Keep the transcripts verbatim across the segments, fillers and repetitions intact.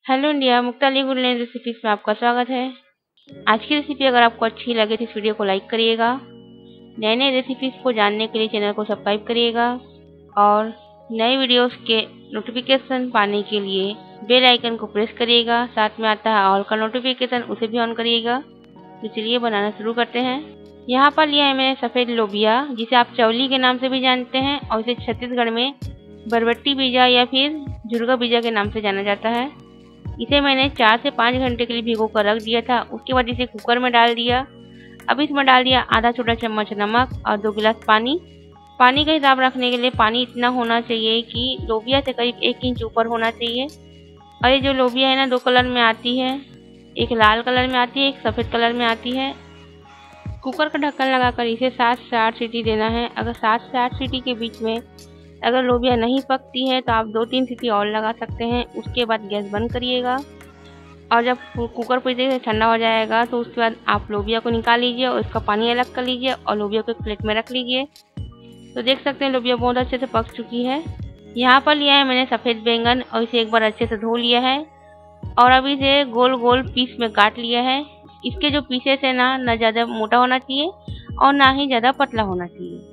Hello India, मुक्ताली गुलनेज recipes में आपका स्वागत है। आज की रेसिपी अगर आपको अच्छी लगे तो इस वीडियो को लाइक करिएगा। नए नए रेसिपीज को जानने के लिए चैनल को सब्सक्राइब करिएगा और नए वीडियोस के नोटिफिकेशन पाने के लिए बेल आइकन को प्रेस करिएगा। साथ में आता है ऑल का नोटिफिकेशन, उसे भी ऑन करिएगा। तो चलिए बनाना शुरू करते हैं। यहाँ पर लिया है मैंने सफ़ेद लोबिया, जिसे आप चौली के नाम से भी जानते हैं और इसे छत्तीसगढ़ में बरबट्टी बीजा या फिर झुरगा बीजा के नाम से जाना जाता है। इसे मैंने चार से पाँच घंटे के लिए भिगो कर रख दिया था। उसके बाद इसे कुकर में डाल दिया। अब इसमें डाल दिया आधा छोटा चम्मच नमक और दो गिलास पानी। पानी का हिसाब रखने के लिए पानी इतना होना चाहिए कि लोबिया से करीब एक इंच ऊपर होना चाहिए। और ये जो लोबिया है ना, दो कलर में आती है, एक लाल कलर में आती है, एक सफ़ेद कलर में आती है। कुकर का ढक्कन लगाकर इसे सात से आठ सीटी देना है। अगर सात से आठ सीटी के बीच में अगर लोबिया नहीं पकती है तो आप दो तीन सीटी और लगा सकते हैं। उसके बाद गैस बंद करिएगा और जब कुकर पूरी तरीके से ठंडा हो जाएगा तो उसके बाद आप लोबिया को निकाल लीजिए और इसका पानी अलग कर लीजिए और लोबिया को एक प्लेट में रख लीजिए। तो देख सकते हैं लोबिया बहुत अच्छे से पक चुकी है। यहाँ पर लिया है मैंने सफ़ेद बैंगन और इसे एक बार अच्छे से धो लिया है और अभी इसे गोल गोल पीस में काट लिया है। इसके जो पीसेस है ना, ना ज़्यादा मोटा होना चाहिए और ना ही ज़्यादा पतला होना चाहिए।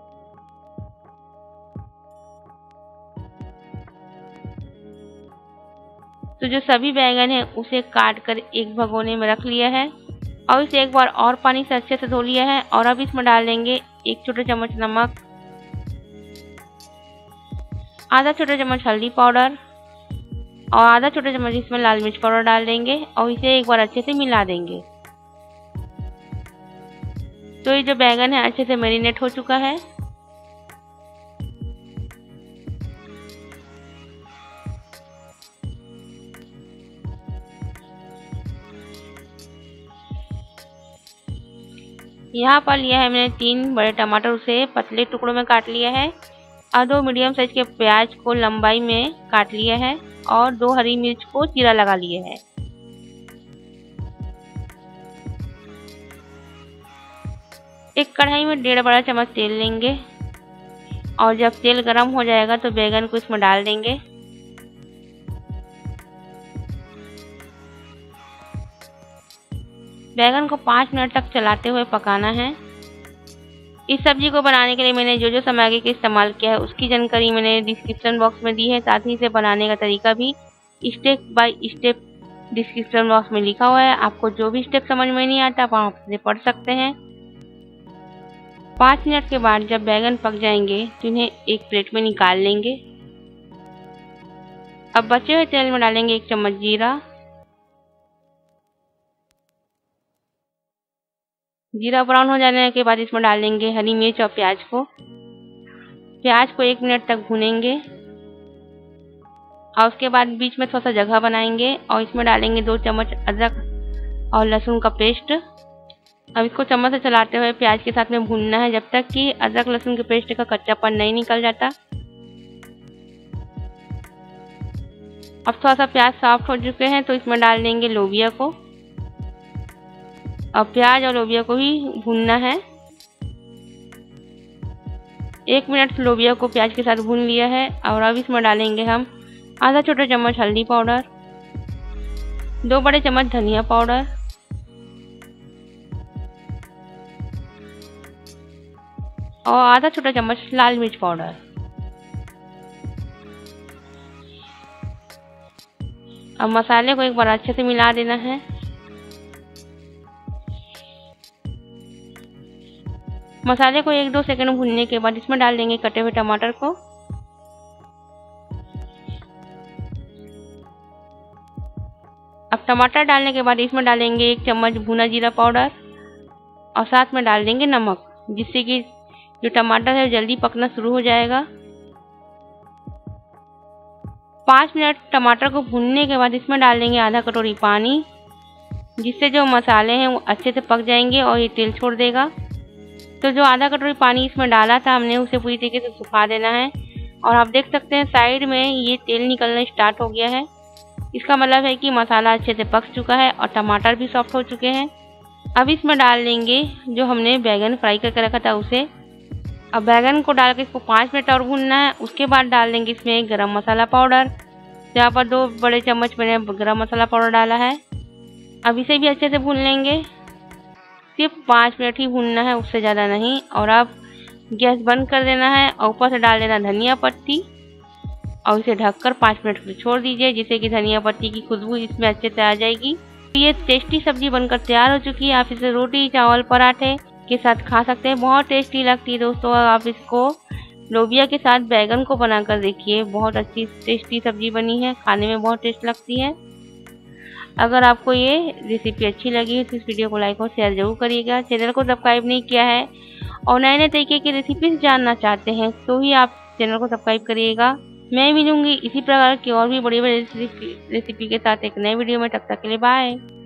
तो जो सभी बैंगन है उसे काट कर एक भगोने में रख लिया है और इसे एक बार और पानी से अच्छे से धो लिया है। और अब इसमें डाल देंगे एक छोटा चम्मच नमक, आधा छोटा चम्मच हल्दी पाउडर और आधा छोटा चम्मच इसमें लाल मिर्च पाउडर डाल देंगे और इसे एक बार अच्छे से मिला देंगे। तो ये जो बैंगन है अच्छे से मैरिनेट हो चुका है। यहाँ पर लिया है मैंने तीन बड़े टमाटर, उसे पतले टुकड़ों में काट लिया है और दो मीडियम साइज के प्याज को लंबाई में काट लिया है और दो हरी मिर्च को चीरा लगा लिया है। एक कढ़ाई में डेढ़ बड़ा चम्मच तेल लेंगे और जब तेल गर्म हो जाएगा तो बैंगन को इसमें डाल देंगे। बैंगन को पाँच मिनट तक चलाते हुए पकाना है। इस सब्जी को बनाने के लिए मैंने जो जो सामग्री का इस्तेमाल किया है उसकी जानकारी मैंने डिस्क्रिप्शन बॉक्स में दी है। साथ ही इसे बनाने का तरीका भी step by step description box में लिखा हुआ है। आपको जो भी स्टेप समझ में नहीं आता आप उसे पढ़ सकते हैं। पाँच मिनट के बाद जब बैंगन पक जाएंगे तो इन्हें एक प्लेट में निकाल लेंगे। अब बचे हुए तेल में डालेंगे एक चम्मच जीरा। जीरा ब्राउन हो जाने के बाद इसमें डाल देंगे हरी मिर्च और प्याज को। प्याज को एक मिनट तक भूनेंगे और उसके बाद बीच में थोड़ा सा जगह बनाएंगे और इसमें डालेंगे दो चम्मच अदरक और लहसुन का पेस्ट। अब इसको चम्मच से चलाते हुए प्याज के साथ में भूनना है जब तक कि अदरक लहसुन के पेस्ट का कच्चापन नहीं निकल जाता। अब थोड़ा सा प्याज सॉफ्ट हो चुके हैं तो इसमें डाल देंगे लोबिया को और प्याज और लोबिया को ही भूनना है। एक मिनट लोबिया को प्याज के साथ भून लिया है और अब इसमें डालेंगे हम आधा छोटा चम्मच हल्दी पाउडर, दो बड़े चम्मच धनिया पाउडर और आधा छोटा चम्मच लाल मिर्च पाउडर। अब मसाले को एक बार अच्छे से मिला देना है। मसाले को एक दो सेकंड भूनने के बाद इसमें डाल देंगे कटे हुए टमाटर को। अब टमाटर डालने के बाद इसमें डालेंगे एक चम्मच भुना जीरा पाउडर और साथ में डाल देंगे नमक, जिससे कि जो टमाटर है जल्दी पकना शुरू हो जाएगा। पाँच मिनट टमाटर को भूनने के बाद इसमें डाल देंगे आधा कटोरी पानी, जिससे जो मसाले हैं वो अच्छे से पक जाएंगे और ये तेल छोड़ देगा। तो जो आधा कटोरी पानी इसमें डाला था हमने उसे पूरी तरीके से सुखा देना है और आप देख सकते हैं साइड में ये तेल निकलना स्टार्ट हो गया है। इसका मतलब है कि मसाला अच्छे से पक चुका है और टमाटर भी सॉफ्ट हो चुके हैं। अब इसमें डाल देंगे जो हमने बैंगन फ्राई करके रखा था उसे। अब बैंगन को डाल के इसको पाँच मिनट और भूनना है। उसके बाद डाल देंगे इसमें गरम मसाला पाउडर यहाँ पर दो बड़े चम्मच मैंने गरम मसाला पाउडर डाला है। अब इसे भी अच्छे से भून लेंगे। सिर्फ पाँच मिनट ही भूनना है, उससे ज़्यादा नहीं। और अब गैस बंद कर देना है और ऊपर से डाल देना धनिया पत्ती और इसे ढककर पाँच मिनट के लिए छोड़ दीजिए, जिससे कि धनिया पत्ती की खुशबू इसमें अच्छे से आ जाएगी। ये टेस्टी सब्जी बनकर तैयार हो चुकी है। आप इसे रोटी, चावल, पराठे के साथ खा सकते हैं। बहुत टेस्टी लगती है दोस्तों। आप इसको लोबिया के साथ बैगन को बनाकर देखिए, बहुत अच्छी टेस्टी सब्जी बनी है, खाने में बहुत टेस्ट लगती है। अगर आपको ये रेसिपी अच्छी लगी है तो इस वीडियो को लाइक और शेयर जरूर करिएगा। चैनल को सब्सक्राइब नहीं किया है और नए नए तरीके की रेसिपीज जानना चाहते हैं तो ही आप चैनल को सब्सक्राइब करिएगा। मैं मिलूंगी इसी प्रकार की और भी बड़ी बड़ी रेसिपी के साथ एक नए वीडियो में। तब तक के लिए बाय।